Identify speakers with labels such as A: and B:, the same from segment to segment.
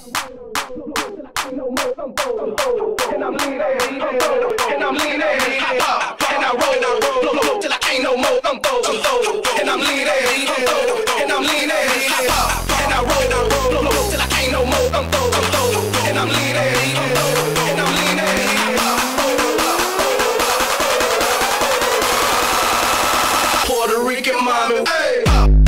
A: And I'm leaning, and I'm leaning, and I roll till I can't no more. And I'm leaning, and I'm leaning, and I roll till I can't no more. And I'm leaning, and I'm leaning. Puerto Rican mommy. Hey.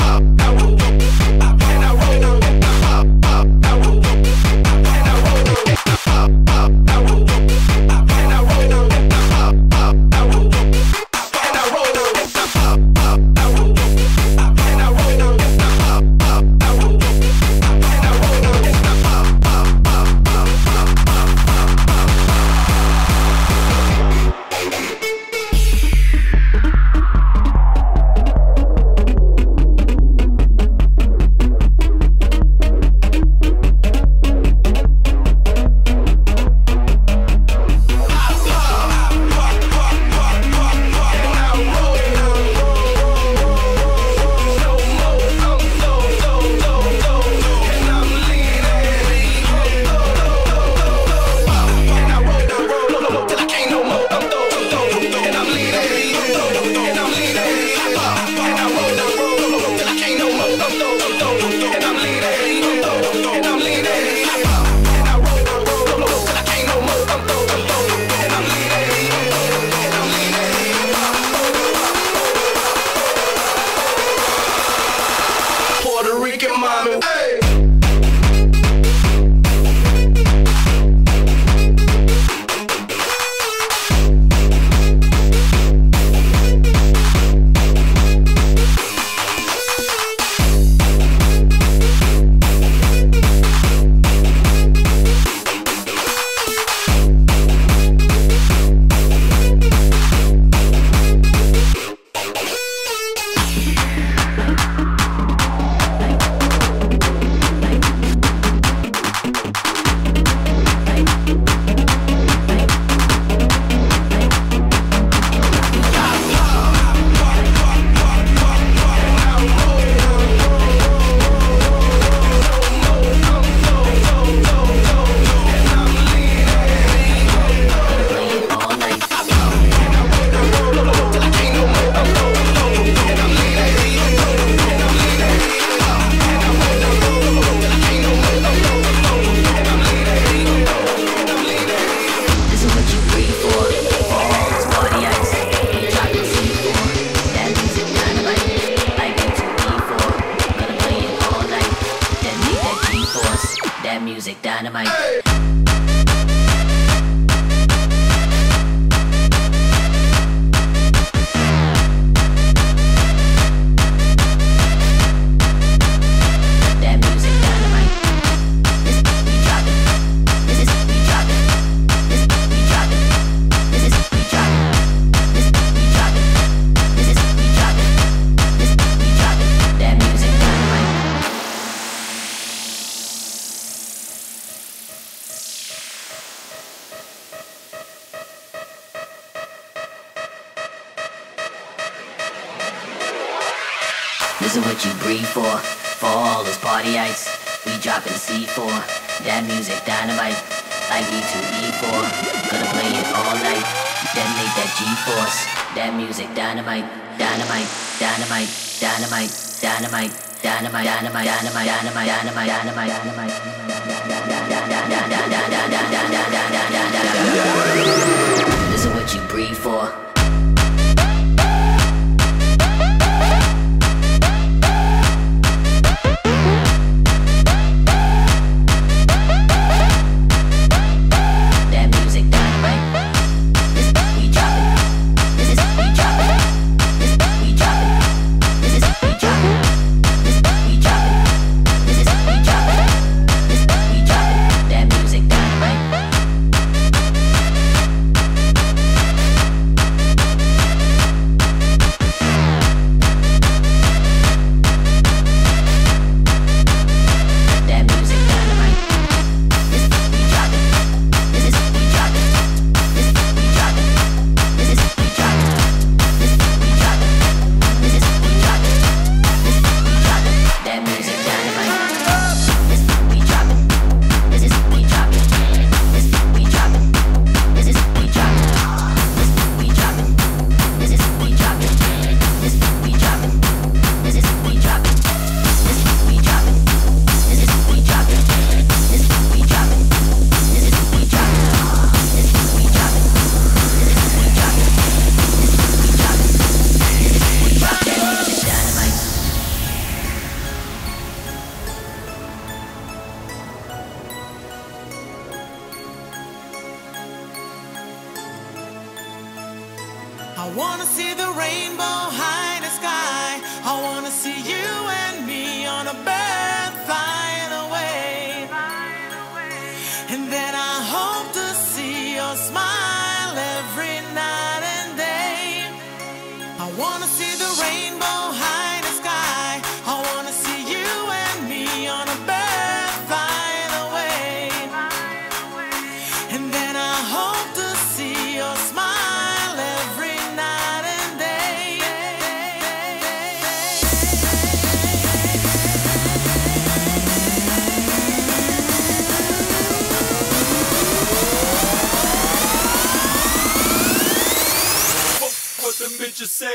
B: This is what you breathe for all those party ice. We dropping C4, that music dynamite, like E2E4. Gonna play it all night, detonate that G-force. That music dynamite, dynamite, dynamite, dynamite, dynamite, dynamite, dynamite, dynamite, dynamite, dynamite, dynamite, dynamite. This is what you breathe for.
C: I wanna see the rainbow high in the sky. I wanna see you and me on a bird flying away. And then I hope to see your smile every night and day. I wanna see the rainbow high in the sky. I wanna see you and me on a bird flying away. And then I hope to see your smile every night and day.
A: What them bitches say?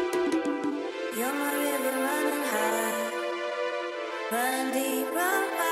D: You're my river running high, run deep, run wide.